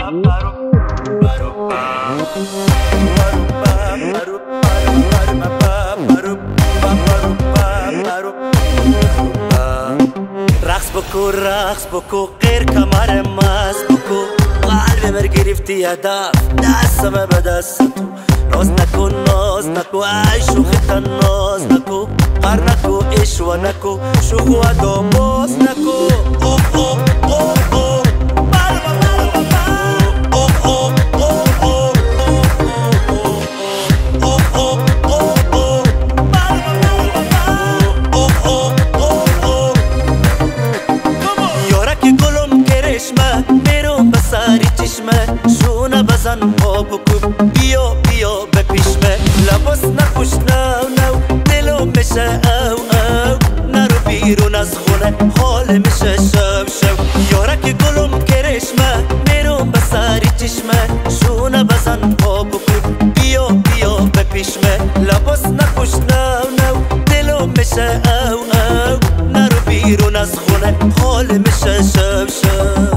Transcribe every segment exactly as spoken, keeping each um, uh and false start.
رقص بکو رقص بکو غیر کمر مست بکو قلب بر گرفتی هدف دستم به دست تو ناز نکو ناز نکو ای شوخیتا ناز نکو قر نکو اشوا نکو شوخ و داماز نکو اوه اوه اوه اوه میرم به سری چشمه شونه بزن پا بکوب بیا بیا به پیشمه لباس نپوش نو نو دلو میشه او او نرو بیرون از خونه حال میشه شو شو یارک گلم کرشمه میرم به سری چشمه شونه بزن پا بکوب بیا بیا به پیشمه لباس نپوش نو نو دلو میشه او او نرو بیرون از خونه حال میشه شو شو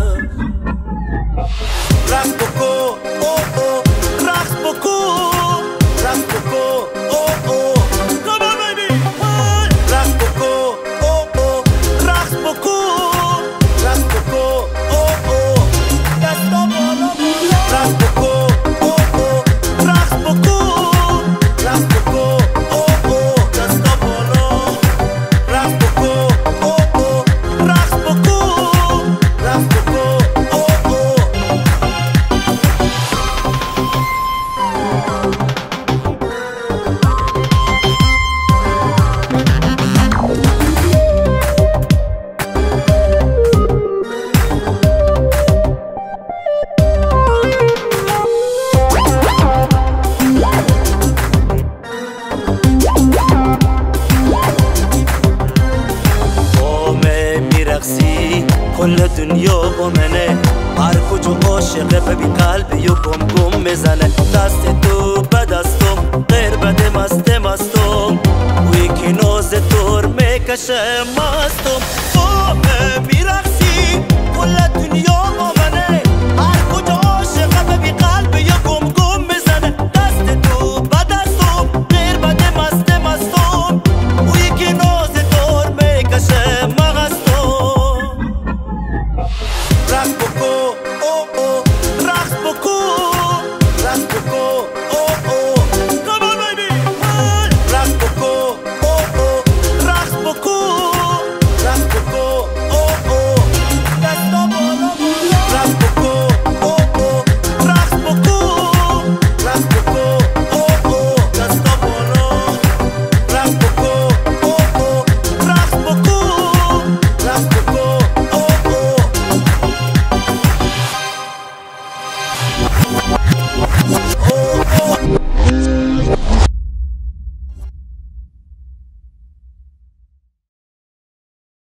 رقص بکو اوه اوه رقص بکو رقص بکو اوه اوه come on baby رقص بکو اوه اوه رقص بکو رقص بکو اوه اوه دستا بالا بالا رقص بکو اوه اوه رقص بکو رقص بکو اوه اوه دستا بالا رقص بکو اوه اوه رقص بکو رقص بکو کل دنیا با منه هر کجا عاشقه ببین قلب یو گم گم میزنه دست تو به دستم غیر بده مست مستم وی که ناز دور میکشه مستم